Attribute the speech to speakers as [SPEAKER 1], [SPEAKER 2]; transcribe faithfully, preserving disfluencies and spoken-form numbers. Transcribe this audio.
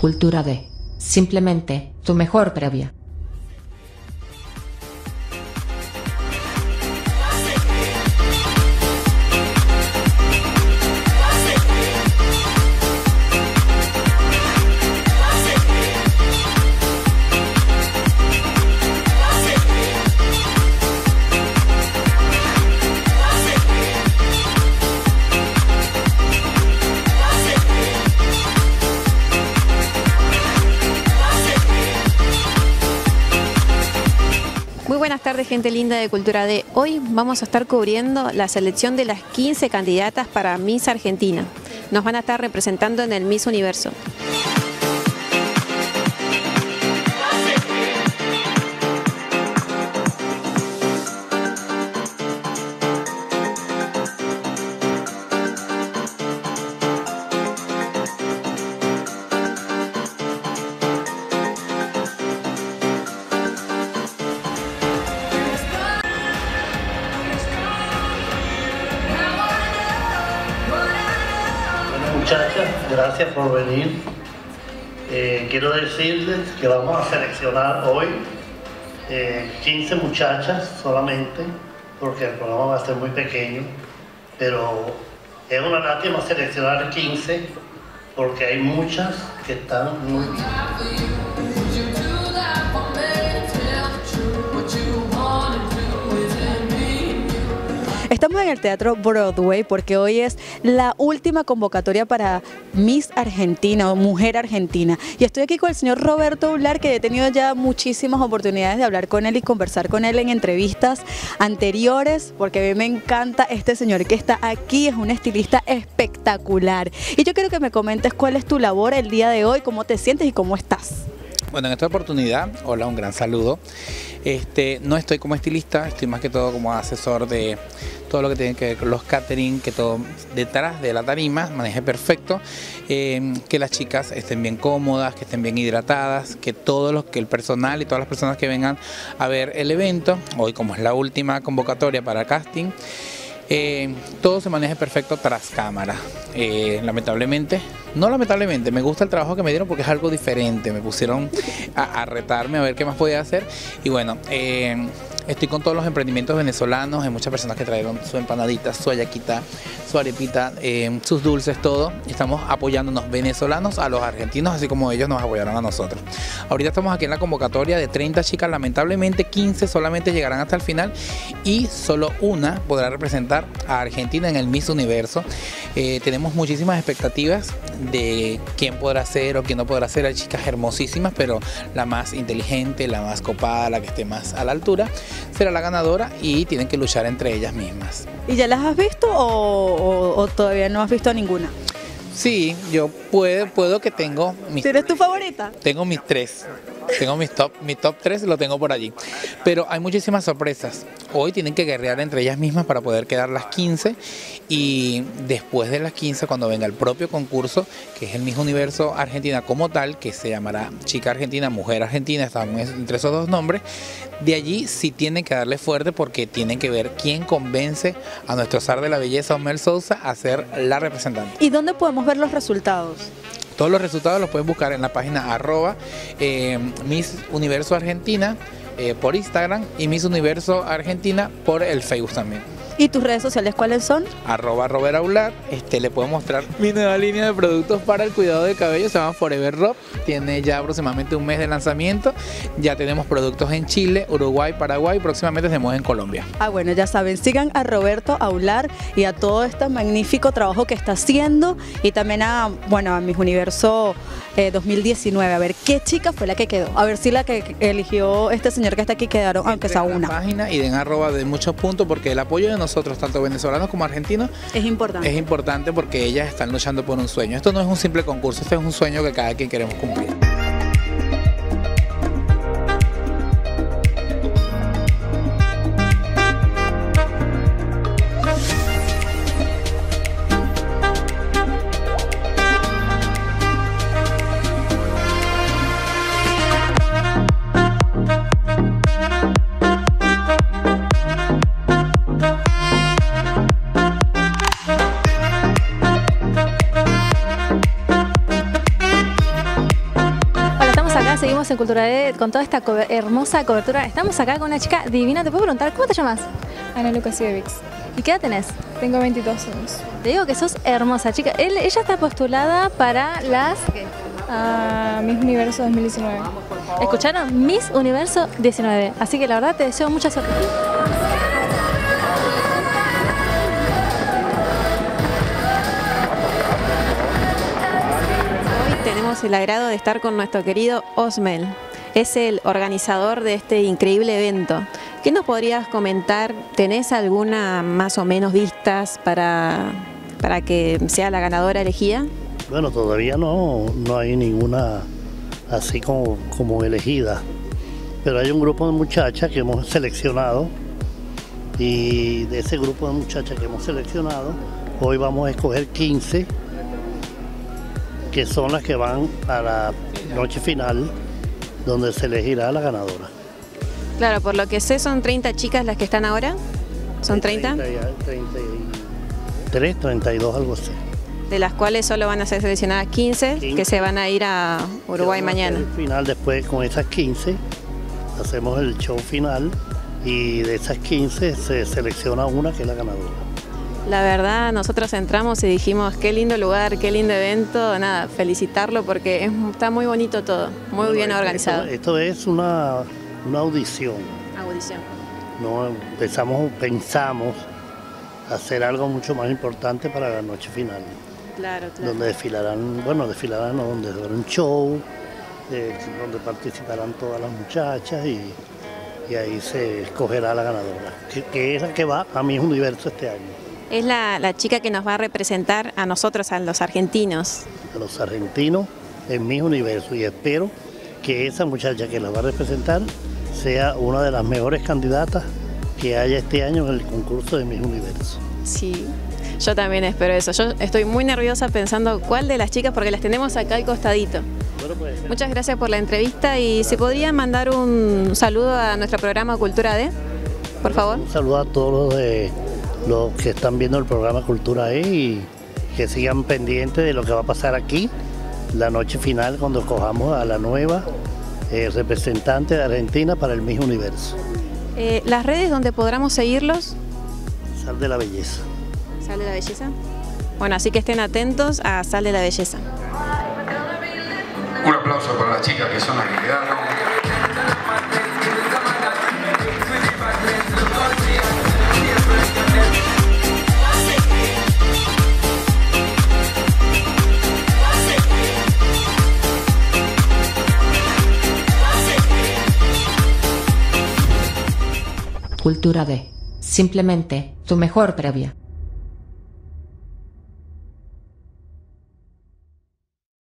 [SPEAKER 1] Cultura D. Simplemente, tu mejor previa.
[SPEAKER 2] Buenas tardes, gente linda de Cultura D. Hoy vamos a estar cubriendo la selección de las quince candidatas para Miss Argentina. Nos van a estar representando en el Miss Universo.
[SPEAKER 3] Muchachas, gracias por venir. Eh, quiero decirles que vamos a seleccionar hoy eh, quince muchachas solamente, porque el programa va a ser muy pequeño, pero es una lástima seleccionar quince porque hay muchas que están muy bien.
[SPEAKER 4] Estamos en el Teatro Broadway porque hoy es la última convocatoria para Miss Argentina o Mujer Argentina. Y estoy aquí con el señor Roberto Aular, que he tenido ya muchísimas oportunidades de hablar con él y conversar con él en entrevistas anteriores, porque a mí me encanta este señor que está aquí, es un estilista espectacular. Y yo quiero que me comentes cuál es tu labor el día de hoy, cómo te sientes y cómo estás.
[SPEAKER 5] Bueno, en esta oportunidad, hola, un gran saludo. Este, no estoy como estilista, estoy más que todo como asesor de todo lo que tiene que ver con los catering, que todo detrás de la tarima maneje perfecto, eh, que las chicas estén bien cómodas, que estén bien hidratadas, que todo lo que el personal y todas las personas que vengan a ver el evento, hoy como es la última convocatoria para casting, Eh, todo se maneja perfecto tras cámara. Eh, lamentablemente, no lamentablemente, me gusta el trabajo que me dieron porque es algo diferente. Me pusieron a, a retarme a ver qué más podía hacer. Y bueno, eh, estoy con todos los emprendimientos venezolanos. Hay muchas personas que trajeron su empanadita, su hallaquita, su arepita, eh, sus dulces, todo. Estamos apoyándonos venezolanos a los argentinos, así como ellos nos apoyaron a nosotros. Ahorita estamos aquí en la convocatoria de treinta chicas. Lamentablemente quince solamente llegarán hasta el final y solo una podrá representar a Argentina en el Miss Universo. Eh, tenemos muchísimas expectativas de quién podrá ser o quién no podrá ser. Hay chicas hermosísimas, pero la más inteligente, la más copada, la que esté más a la altura, será la ganadora y tienen que luchar entre ellas mismas.
[SPEAKER 4] ¿Y ya las has visto o, o, o todavía no has visto a ninguna?
[SPEAKER 5] Sí, yo puedo, puedo que tengo mis...
[SPEAKER 4] ¿Eres tu favorita?
[SPEAKER 5] Tengo mis tres. Tengo mis top, mi top tres, lo tengo por allí. Pero hay muchísimas sorpresas. Hoy tienen que guerrear entre ellas mismas para poder quedar las quince. Y después de las quince, cuando venga el propio concurso, que es el Miss Universo Argentina como tal, que se llamará Chica Argentina, Mujer Argentina, estamos entre esos dos nombres, de allí sí tienen que darle fuerte porque tienen que ver quién convence a nuestro zar de la belleza, Omel Sousa, a ser la representante.
[SPEAKER 4] ¿Y dónde podemos ver los resultados?
[SPEAKER 5] Todos los resultados los pueden buscar en la página arroba eh, Miss Universo Argentina eh, por Instagram y Miss Universo Argentina por el Facebook también.
[SPEAKER 4] ¿Y tus redes sociales cuáles son?
[SPEAKER 5] Arroba Robert Aular. Este, le puedo mostrar mi nueva línea de productos para el cuidado del cabello, se llama Forever Rob. Tiene ya aproximadamente un mes de lanzamiento. Ya tenemos productos en Chile, Uruguay, Paraguay, próximamente tenemos en Colombia.
[SPEAKER 4] Ah, bueno, ya saben, sigan a Roberto Aular y a todo este magnífico trabajo que está haciendo, y también a, bueno, a Miss Universo eh, dos mil diecinueve. A ver qué chica fue la que quedó, a ver si la que eligió este señor que está aquí quedaron, aunque sea una.
[SPEAKER 5] Página y den arroba de muchos puntos, porque el apoyo de nosotros, tanto venezolanos como argentinos,
[SPEAKER 4] es importante.
[SPEAKER 5] Es importante porque ellas están luchando por un sueño. Esto no es un simple concurso, este es un sueño que cada quien queremos cumplir.
[SPEAKER 6] seguimos en Cultura D con toda esta co hermosa cobertura. Estamos acá con una chica divina. ¿Te puedo preguntar cómo te llamas?
[SPEAKER 7] Ana Lukasiewicz.
[SPEAKER 6] ¿Y qué edad tenés?
[SPEAKER 7] Tengo veintidós años.
[SPEAKER 6] Te digo que sos hermosa, chica. Él, ella está postulada para las... ¿qué?
[SPEAKER 7] A Miss Universo dos mil diecinueve.
[SPEAKER 6] ¿Escucharon? Miss Universo diecinueve. Así que la verdad te deseo mucha suerte.
[SPEAKER 2] Tenemos el agrado de estar con nuestro querido Osmel. Es el organizador de este increíble evento. ¿Qué nos podrías comentar? ¿Tenés alguna más o menos vistas para, para que sea la ganadora elegida?
[SPEAKER 3] Bueno, todavía no, no hay ninguna así como, como elegida. Pero hay un grupo de muchachas que hemos seleccionado y de ese grupo de muchachas que hemos seleccionado, hoy vamos a escoger quince que son las que van a la noche final, donde se elegirá la ganadora.
[SPEAKER 2] Claro, por lo que sé son treinta chicas las que están ahora. ¿Son treinta?
[SPEAKER 3] treinta y tres, treinta y dos, algo así.
[SPEAKER 2] De las cuales solo van a ser seleccionadas quince, quince. Que se van a ir a Uruguay mañana.
[SPEAKER 3] El final, después con esas quince, hacemos el show final y de esas quince se selecciona una que es la ganadora.
[SPEAKER 2] La verdad, nosotros entramos y dijimos, qué lindo lugar, qué lindo evento, nada, felicitarlo porque es, está muy bonito todo, muy bueno, bien organizado.
[SPEAKER 3] Esto, esto es una, una audición.
[SPEAKER 2] Audición.
[SPEAKER 3] No, empezamos, pensamos hacer algo mucho más importante para la noche final.
[SPEAKER 2] Claro, claro.
[SPEAKER 3] Donde desfilarán, bueno, desfilarán, no, donde habrá un show, eh, donde participarán todas las muchachas y, y ahí se escogerá la ganadora, que, que es la que va a Miss Universo este año.
[SPEAKER 2] Es la, la chica que nos va a representar a nosotros, a los argentinos.
[SPEAKER 3] A los argentinos en Miss Universo y espero que esa muchacha que la va a representar sea una de las mejores candidatas que haya este año en el concurso de Miss Universo.
[SPEAKER 2] Sí, yo también espero eso. Yo estoy muy nerviosa pensando cuál de las chicas, porque las tenemos acá al costadito.
[SPEAKER 3] Bueno, pues,
[SPEAKER 2] muchas gracias por la entrevista y gracias. ¿Se podría mandar un saludo a nuestro programa Cultura D, por favor?
[SPEAKER 3] Un saludo a todos los de... los que están viendo el programa Cultura E y que sigan pendientes de lo que va a pasar aquí la noche final cuando escojamos a la nueva eh, representante de Argentina para el Miss Universo.
[SPEAKER 2] Eh, ¿Las redes donde podamos seguirlos?
[SPEAKER 3] Sal de la Belleza.
[SPEAKER 2] ¿Sal de la Belleza? Bueno, así que estén atentos a Sal de la Belleza.
[SPEAKER 8] Un aplauso para las chicas que son las que quedaron.
[SPEAKER 1] Cultura D. Simplemente tu mejor previa.